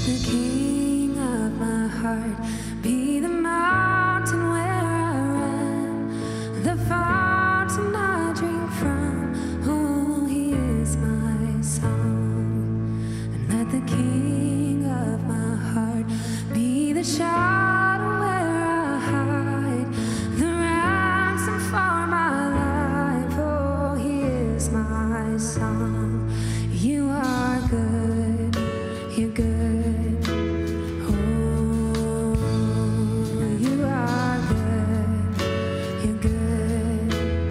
the king of my heart be the mountain where I run, the fountain I drink from. Oh, he is my song. And let the king of my heart be the shadow where I hide, the ransom for my life. Oh, he is my song. You are good, you're good. Oh, you are good, you're good.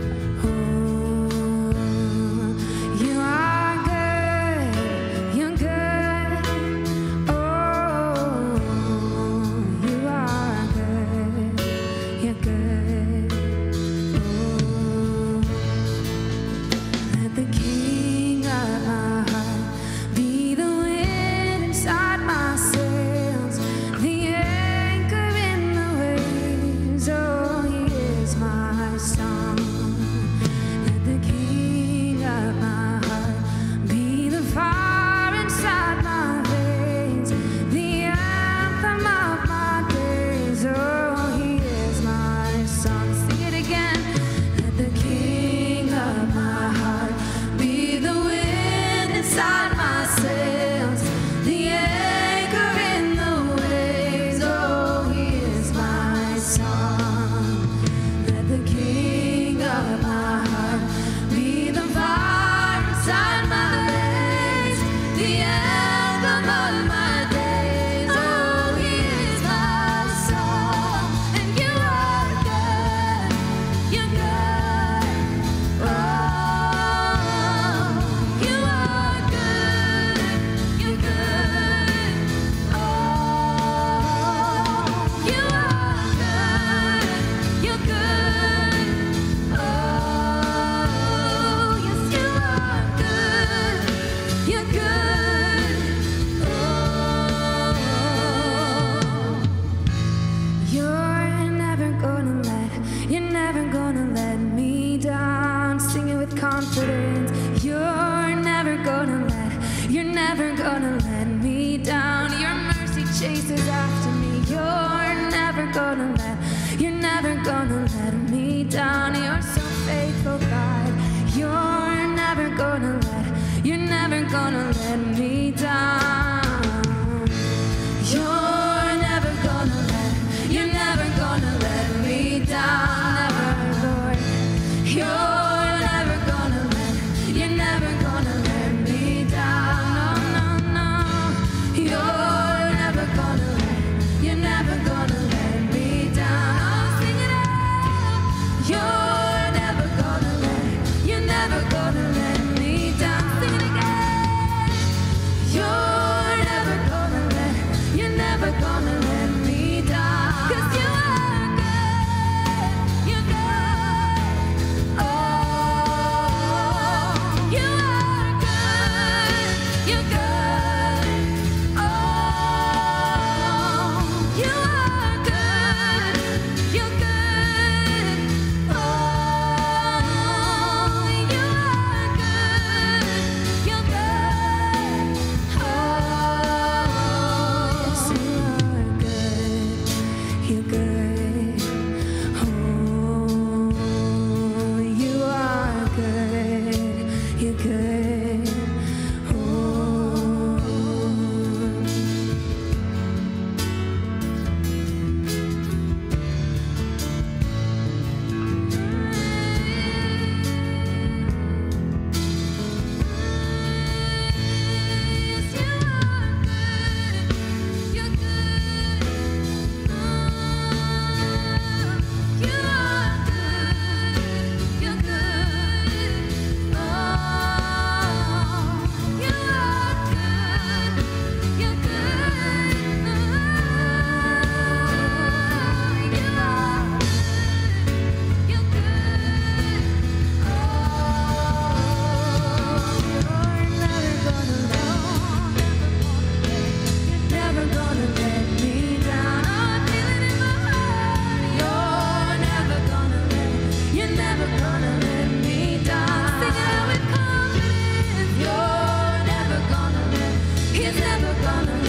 Oh, you are good, you're good. Oh, you are good, you're good. Oh, let the king of my heart be the wind inside my sails, the anchor in the waves. Oh, he is my song. Let the king of my heart be the fire inside my veins, the anthem of my days. Oh, he is my song. Sing it again. Let the king of my heart be the wind inside my sails, the anchor in the waves. Oh, he is my song. Let the king of my heart be the fire inside my veins, the anthem of my days. Oh, he is my song. And you are good, you're good. Oh, you are good, you're good. Oh, you are good, you're good. Oh, yes, you are good, you're good. Oh, you're never gonna let me down. Sing it with confidence. You're never gonna let me down. Your mercy chases after me. You're never gonna let me down. You're so faithful, God. You're never gonna let me down. You're never gonna let me down. Never, Lord. You're never gonna let me down. No, no, no. You're never gonna let me down. Oh, sing it out. You're never gonna let me down. Sing it again. You're never gonna let me down. 'Cause you are good, you're good. Oh, you are good, you're good. Oh, you are good, you're good. Oh, you are good, you're good. Oh, yes, you are good, you're good. Oh, you are good, you're good. Oh, yes, you are good, you're good. You are good, you're good. Oh, you are good, you're good. You are good, you're good. Never gonna let me down. I feel it in my heart. You're never gonna let me down. Sing it out with confidence. He's never gonna